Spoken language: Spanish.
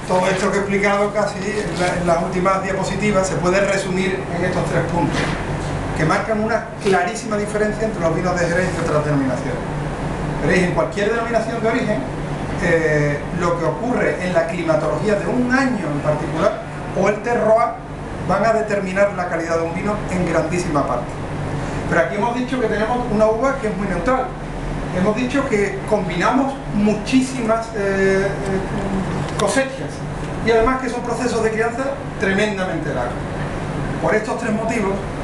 todo esto que he explicado casi en las últimas diapositivas se puede resumir en estos 3 puntos, que marcan una clarísima diferencia entre los vinos de Jerez y otras denominaciones. Veréis, en cualquier denominación de origen, lo que ocurre en la climatología de un año en particular, o el terroir, van a determinar la calidad de un vino en grandísima parte. Pero aquí hemos dicho que tenemos una uva que es muy neutral. Hemos dicho que combinamos muchísimas cosechas y además que son procesos de crianza tremendamente largos. Por estos 3 motivos,